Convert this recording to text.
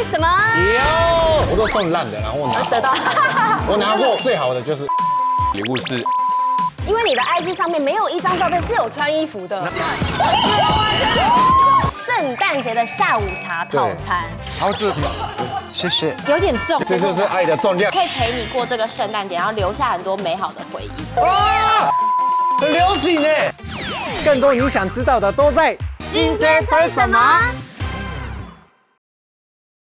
什么？ 我都送烂的，然后我拿得到。 我拿过最好的就是礼物是， 因为你的 IG 上面没有一张照片是有穿衣服的。圣诞节的下午茶套餐。 好，谢谢。 有点重， 这就是爱的重量。 可以陪你过这个圣诞节，然后留下很多美好的回忆。 啊，很流行哎。 更多你想知道的都在今天推什么？